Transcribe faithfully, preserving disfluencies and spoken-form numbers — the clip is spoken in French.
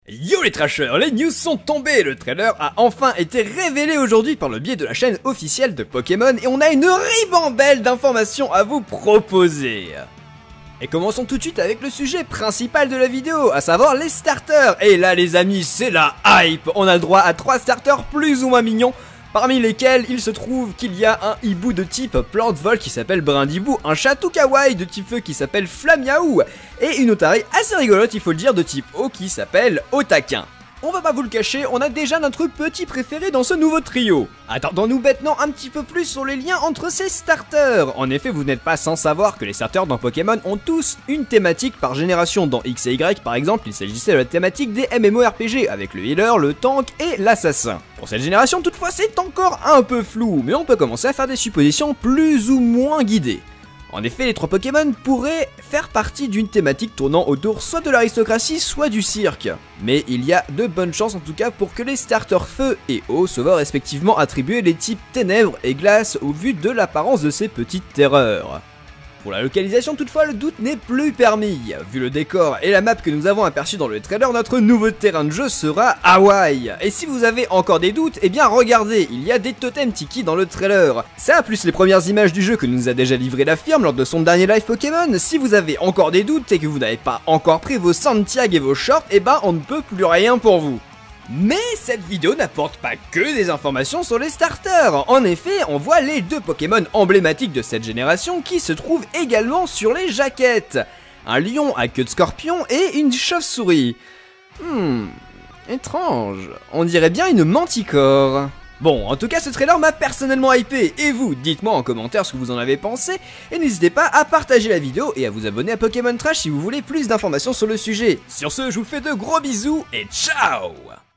Yo les trashers, les news sont tombées, le trailer a enfin été révélé aujourd'hui par le biais de la chaîne officielle de Pokémon et on a une ribambelle d'informations à vous proposer. Et commençons tout de suite avec le sujet principal de la vidéo, à savoir les starters. Et là les amis, c'est la hype, on a le droit à trois starters plus ou moins mignons, parmi lesquels il se trouve qu'il y a un hibou de type plante vol qui s'appelle Brindibou, un chatou kawaii de type feu qui s'appelle Flamiaou, et une otarie assez rigolote il faut le dire de type eau qui s'appelle Otaquin. On va pas vous le cacher, on a déjà notre petit préféré dans ce nouveau trio. Attendons-nous maintenant un petit peu plus sur les liens entre ces starters. En effet, vous n'êtes pas sans savoir que les starters dans Pokémon ont tous une thématique par génération. Dans X et Y par exemple, il s'agissait de la thématique des MMORPG avec le healer, le tank et l'assassin. Pour cette génération toutefois c'est encore un peu flou, mais on peut commencer à faire des suppositions plus ou moins guidées. En effet, les trois Pokémon pourraient faire partie d'une thématique tournant autour soit de l'aristocratie, soit du cirque. Mais il y a de bonnes chances en tout cas pour que les starters feu et eau se voient respectivement attribuer les types ténèbres et glace au vu de l'apparence de ces petites terreurs. Pour la localisation toutefois, le doute n'est plus permis. Vu le décor et la map que nous avons aperçu dans le trailer, notre nouveau terrain de jeu sera Hawaï. Et si vous avez encore des doutes, eh bien regardez, il y a des totems tiki dans le trailer. Ça, plus les premières images du jeu que nous a déjà livré la firme lors de son dernier live Pokémon, si vous avez encore des doutes et que vous n'avez pas encore pris vos Santiago et vos shorts, eh ben on ne peut plus rien pour vous. Mais cette vidéo n'apporte pas que des informations sur les starters. En effet, on voit les deux Pokémon emblématiques de cette génération qui se trouvent également sur les jaquettes. Un lion à queue de scorpion et une chauve-souris. Hmm, étrange. On dirait bien une manticore. Bon, en tout cas ce trailer m'a personnellement hypé, et vous, dites-moi en commentaire ce que vous en avez pensé, et n'hésitez pas à partager la vidéo et à vous abonner à Pokémon Trash si vous voulez plus d'informations sur le sujet. Sur ce, je vous fais de gros bisous, et ciao!